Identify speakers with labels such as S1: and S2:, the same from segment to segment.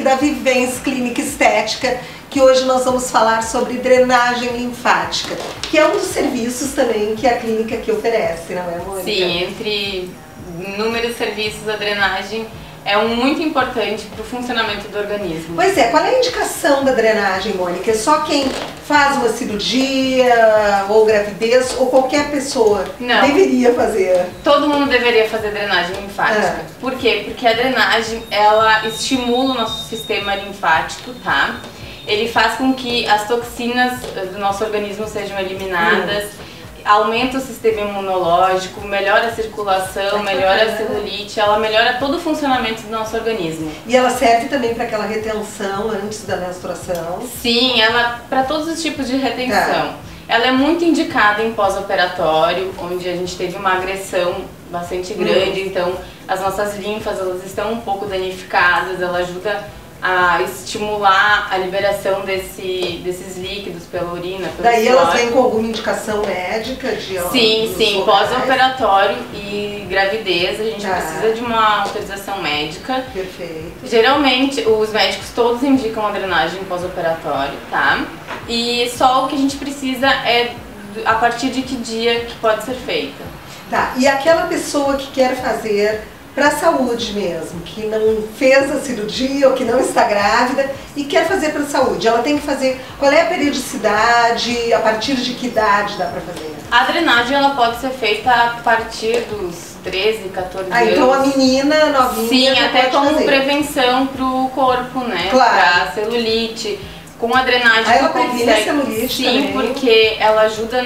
S1: da Vivens Clínica Estética, que hoje nós vamos falar sobre drenagem linfática, que é um dos serviços também que a clínica aqui oferece, não é, Mônica?
S2: Sim, entre inúmeros serviços, a drenagem é muito importante para o funcionamento do organismo.
S1: Pois é, qual é a indicação da drenagem, Mônica? É só quem faz uma cirurgia ou gravidez ou qualquer pessoa deveria fazer?
S2: Todo mundo deveria fazer drenagem linfática. Por quê? Porque a drenagem, ela estimula o nosso sistema linfático, tá? Ele faz com que as toxinas do nosso organismo sejam eliminadas, aumenta o sistema imunológico, melhora a circulação, melhora a celulite, ela melhora todo o funcionamento do nosso organismo.
S1: E ela serve também para aquela retenção antes da menstruação?
S2: Sim, ela para todos os tipos de retenção. Ela é muito indicada em pós-operatório, onde a gente teve uma agressão bastante grande, então as nossas linfas elas estão um pouco danificadas, ela ajuda a estimular a liberação desses líquidos pela urina, pelo
S1: Daí
S2: suor.
S1: elas vêm com alguma indicação médica de
S2: Sim, pós-operatório e gravidez a gente precisa de uma autorização médica.
S1: Perfeito.
S2: Geralmente os médicos todos indicam a drenagem pós-operatório, tá? E só o que a gente precisa é a partir de que dia que pode ser feita.
S1: Tá, e aquela pessoa que quer fazer para a saúde mesmo, que não fez a cirurgia ou que não está grávida e quer fazer para a saúde, ela tem que fazer, qual é a periodicidade, a partir de que idade dá para fazer?
S2: A drenagem ela pode ser feita a partir dos 13, 14 anos.
S1: Então a menina novinha
S2: sim, até como
S1: fazer.
S2: Prevenção para o corpo, né?
S1: Claro.
S2: Para celulite. Com a drenagem
S1: ela previne a celulite
S2: sim,
S1: também.
S2: Porque ela ajuda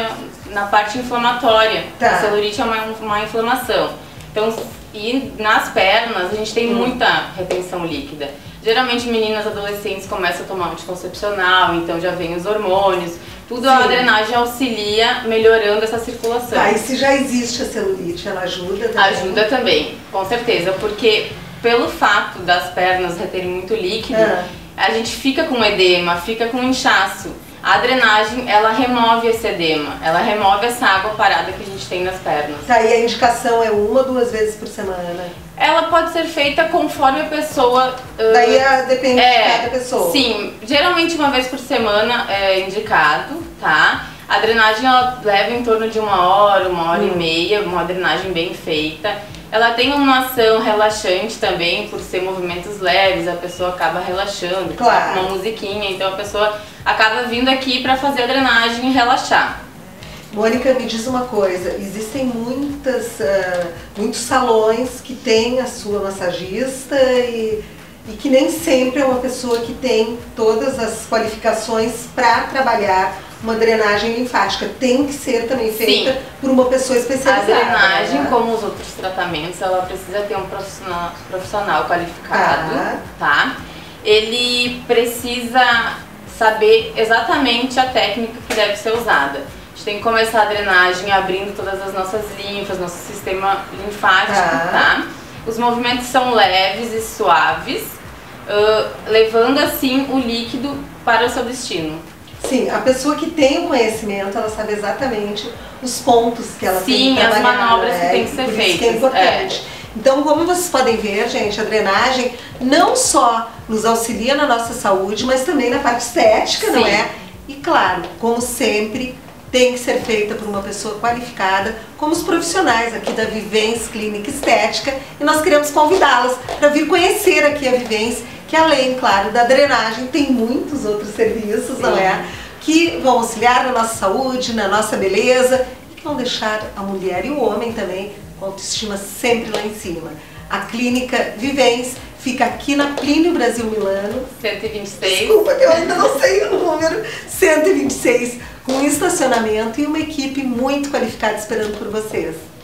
S2: na parte inflamatória.
S1: Tá.
S2: A celulite é uma inflamação. Então, e nas pernas a gente tem muita retenção líquida. Geralmente meninas adolescentes começam a tomar anticoncepcional, então já vem os hormônios. Tudo a drenagem auxilia melhorando essa circulação.
S1: Ah, e se já existe a celulite, ela ajuda também?
S2: Ajuda também, com certeza, porque pelo fato das pernas reterem muito líquido, a gente fica com edema, fica com inchaço. A drenagem, ela remove esse edema, ela remove essa água parada que a gente tem nas pernas.
S1: Tá, e a indicação é 1 ou 2 vezes por semana?
S2: Ela pode ser feita conforme a pessoa...
S1: Daí depende de cada pessoa?
S2: Sim, geralmente 1 vez por semana é indicado, tá? A drenagem ela leva em torno de 1 hora, 1h30, uma drenagem bem feita. Ela tem uma ação relaxante também, por ser movimentos leves, a pessoa acaba relaxando,
S1: claro.
S2: Com uma musiquinha, então a pessoa acaba vindo aqui para fazer a drenagem e relaxar.
S1: Mônica, me diz uma coisa, existem muitos salões que têm a sua massagista e que nem sempre é uma pessoa que tem todas as qualificações para trabalhar uma drenagem linfática. Tem que ser também feita por uma pessoa especializada.
S2: A drenagem, como os outros tratamentos, ela precisa ter um profissional qualificado, tá? Ele precisa saber exatamente a técnica que deve ser usada. A gente tem que começar a drenagem abrindo todas as nossas linfas, nosso sistema linfático, tá? Os movimentos são leves e suaves, levando assim o líquido para o seu destino.
S1: Sim, a pessoa que tem o conhecimento, ela sabe exatamente os pontos que ela tem que trabalhar.
S2: Sim, as manobras que tem que ser feitas.
S1: Isso que é importante. Então, como vocês podem ver, gente, a drenagem não só nos auxilia na nossa saúde, mas também na parte estética, não é? E claro, como sempre, tem que ser feita por uma pessoa qualificada, como os profissionais aqui da Vivens Clínica Estética, e nós queremos convidá-las para vir conhecer aqui a Vivens, que além, claro, da drenagem, tem muitos outros serviços, não é? Que vão auxiliar na nossa saúde, na nossa beleza, e que vão deixar a mulher e o homem também com autoestima sempre lá em cima. A Clínica Vivens fica aqui na Plínio Brasil Milano.
S2: 126.
S1: Desculpa que eu ainda não sei o número. 126, com estacionamento e uma equipe muito qualificada esperando por vocês.